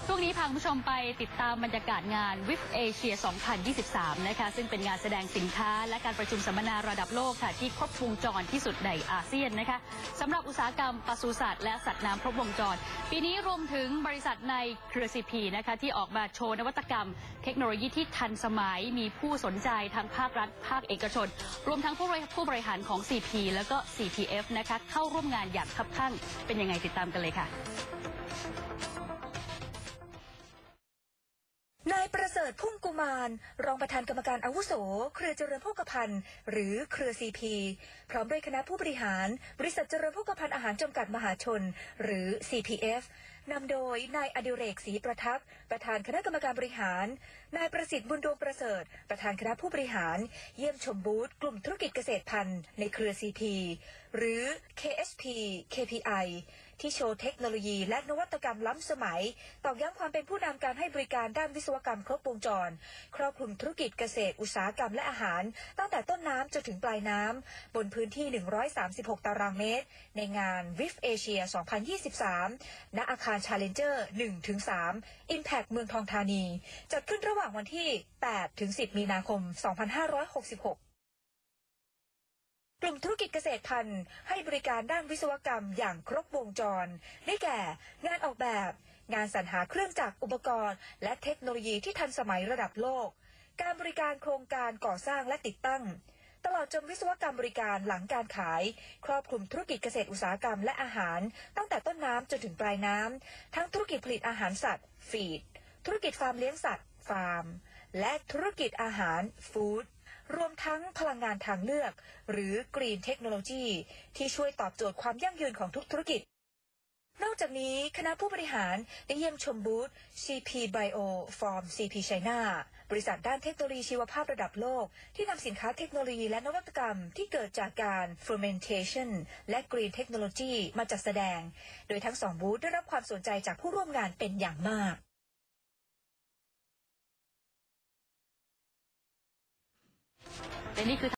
ช่วงนี้พาคุณผู้ชมไปติดตามบรรยากาศงาน WIF Asia 2023 นะคะซึ่งเป็นงานแสดงสินค้าและการประชุมสัมมนาระดับโลกค่ะที่ครบวงจรที่สุดในอาเซียนนะคะสำหรับอุตสาหกรรมปศุสัตว์และสัตว์น้ำครบวงจรปีนี้รวมถึงบริษัทในเครือ CP นะคะที่ออกมาโชว์นวัตกรรมเทคโนโลยีที่ทันสมัยมีผู้สนใจทั้งภาครัฐภาคเอกชนรวมทั้งผู้บริหารของ CP แล้วก็ CPF นะคะเข้าร่วมงานอย่างคับคั่งเป็นยังไงติดตามกันเลยค่ะนายประเสริฐพุ่มกุมารรองประธานกรรมการอาวุโสเครือเจริญโภคภัณฑ์หรือเครือ CP พร้อมด้วยคณะผู้บริหารบริษัทเจริญโภคภัณฑ์อาหารจำกัดมหาชนหรือ CPF นำโดยนายอดิเรกศรีประทับประธานคณะกรรมการบริหารนายประสิทธิ์บุญดวงประเสริฐประธานคณะผู้บริหารเยี่ยมชมบูธกลุ่มธุรกิจเกษตรพันธุ์ในเครือ CP หรือ KSP KPI ที่โชว์เทคโนโลยีและนวัตกรรมล้ำสมัยตอกย้ำความเป็นผู้นำการให้บริการด้านวิศวกรรมครบวงจรครอบคลุมธุรกิจเกษตรอุตสาหกรรมและอาหารตั้งแต่ต้นน้ำจนถึงปลายน้ำบนพื้นที่136ตารางเมตรในงาน WIF Asia 2023 ณ อาคาร Challenger 1-3 Impact เมืองทองธานีจัดขึ้นระหว่างวันที่ 8-10 มีนาคม 2566กลุ่มธุรกิจเกษตรพันธุ์ให้บริการด้านวิศวกรรมอย่างครบวงจรได้แก่งานออกแบบงานสรรหาเครื่องจักรอุปกรณ์และเทคโนโลยีที่ทันสมัยระดับโลกการบริการโครงการก่อสร้างและติดตั้งตลอดจนวิศวกรรมบริการหลังการขายครอบคลุมธุรกิจเกษตรอุตสาหกรรมและอาหารตั้งแต่ต้นน้ำจนถึงปลายน้ำทั้งธุรกิจผลิตอาหารสัตว์ฟีดธุรกิจฟาร์มเลี้ยงสัตว์ฟาร์มและธุรกิจอาหารฟู้ดรวมทั้งพลังงานทางเลือกหรือ Green Technology ที่ช่วยตอบโจทย์ความยั่งยืนของทุกธุรกิจนอกจากนี้คณะผู้บริหารได้เยี่ยมชมบูธ CP Bio from CP China บริษัทด้านเทคโนโลยีชีวภาพระดับโลกที่นำสินค้าเทคโนโลยีและนวัตกรรมที่เกิดจากการ fermentation และ Green Technology มาจัดแสดงโดยทั้งสองบูธได้รับความสนใจจากผู้ร่วมงานเป็นอย่างมากและนี่คือ